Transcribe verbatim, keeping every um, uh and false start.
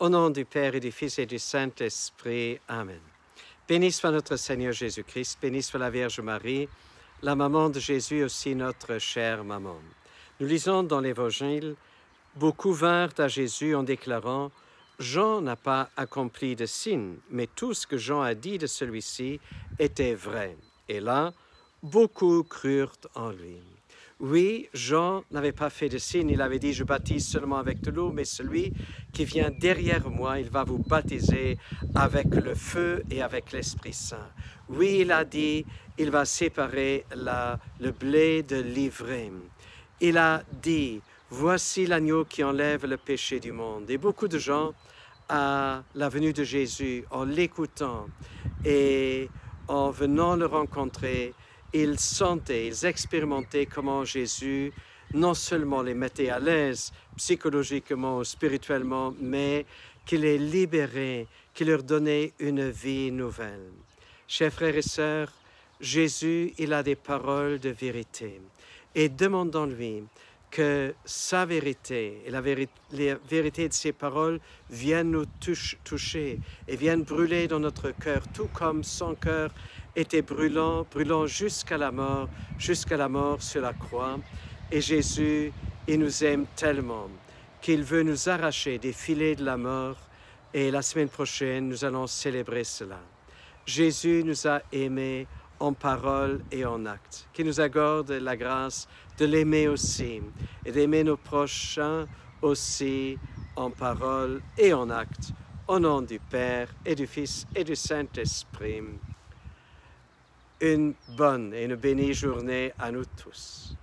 Au nom du Père et du Fils et du Saint-Esprit. Amen. Béni soit notre Seigneur Jésus-Christ, béni soit la Vierge Marie, la maman de Jésus, aussi notre chère maman. Nous lisons dans l'Évangile, beaucoup vinrent à Jésus en déclarant « Jean n'a pas accompli de signe, mais tout ce que Jean a dit de celui-ci était vrai. » Et là, beaucoup crurent en lui. Oui, Jean n'avait pas fait de signe, il avait dit « Je baptise seulement avec de l'eau, mais celui qui vient derrière moi, il va vous baptiser avec le feu et avec l'Esprit Saint. » Oui, il a dit « Il va séparer la, le blé de l'ivraie. » Il a dit « Voici l'agneau qui enlève le péché du monde. » Et beaucoup de gens, à la venue de Jésus, en l'écoutant et en venant le rencontrer, ils sentaient, ils expérimentaient comment Jésus non seulement les mettait à l'aise psychologiquement ou spirituellement, mais qu'il les libérait, qu'il leur donnait une vie nouvelle. Chers frères et sœurs, Jésus, il a des paroles de vérité. Et demandons-lui que sa vérité et la vérité, la vérité de ses paroles viennent nous touche, toucher et viennent brûler dans notre cœur, tout comme son cœur était brûlant, brûlant jusqu'à la mort, jusqu'à la mort sur la croix. Et Jésus, il nous aime tellement qu'il veut nous arracher des filets de la mort. Et la semaine prochaine, nous allons célébrer cela. Jésus nous a aimés en parole et en acte. Qu'il nous accorde la grâce de l'aimer aussi et d'aimer nos prochains aussi en parole et en acte. Au nom du Père et du Fils et du Saint-Esprit. Une bonne et une bénie journée à nous tous.